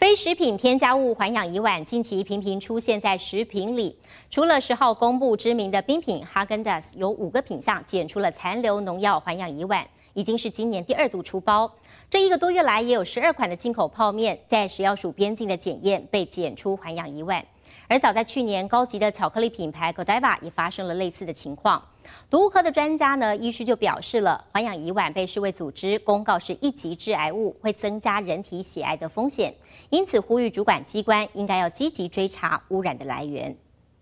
非食品添加物环氧乙烷近期频频出现在食品里，除了10号公布知名的冰品哈根达斯有5个品项检出了残留农药环氧乙烷，已经是今年第2度出包。这1个多月来，也有12款的进口泡面在食药署边境的检验被检出环氧乙烷。而早在去年，高级的巧克力品牌 Godiva 也发生了类似的情况。毒物科的专家呢，医师就表示了，环氧乙烷被世卫组织公告是1级致癌物，会增加人体血癌的风险，因此呼吁主管机关应该要积极追查污染的来源。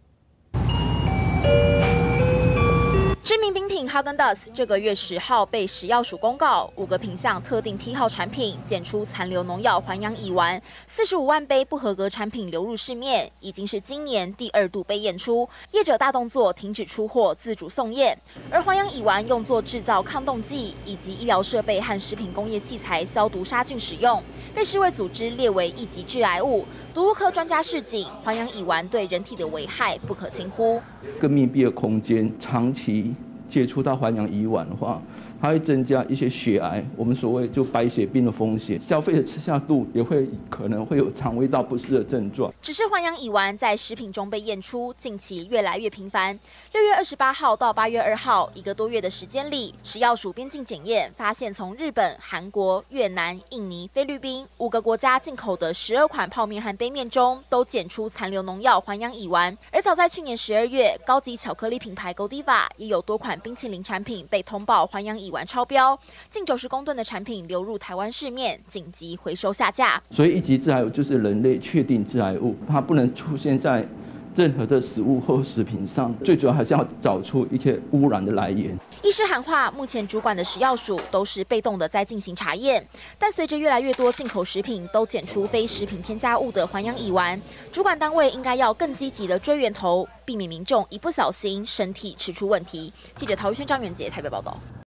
知名冰品哈根达斯这个月10号被食药署公告，5个品项特定批号产品检出残留农药环氧乙烷，45万杯不合格产品流入市面，已经是今年第2度被验出。业者大动作，停止出货，自主送验。而环氧乙烷用作制造抗冻剂以及医疗设备和食品工业器材消毒杀菌使用，被世卫组织列为1级致癌物。毒物科专家示警，环氧乙烷对人体的危害不可轻忽。 更密闭的空间，长期接触到环氧乙烷的话，它会增加一些血癌，我们所谓就白血病的风险。消费者吃下肚也可能会有肠胃道不适的症状。 只是环氧乙烷在食品中被验出，近期越来越频繁。6月28号到8月2号1个多月的时间里，食药署边境检验发现，从日本、韩国、越南、印尼、菲律宾5个国家进口的12款泡面和杯面中，都检出残留农药环氧乙烷。而早在去年12月，高级巧克力品牌 Godiva 也有多款冰淇淋产品被通报环氧乙烷超标，近90公吨的产品流入台湾市面，紧急回收下架。 所以1级致癌物就是人类确定致癌物，它不能出现在任何的食物或食品上，最主要还是要找出一些污染的来源。 医师喊话，目前主管的食药署都是被动的在进行查验，但随着越来越多进口食品都检出非食品添加物的环氧乙烷，主管单位应该要更积极的追源头，避免民众一不小心身体吃出问题。记者陶玉轩、张元杰台北报道。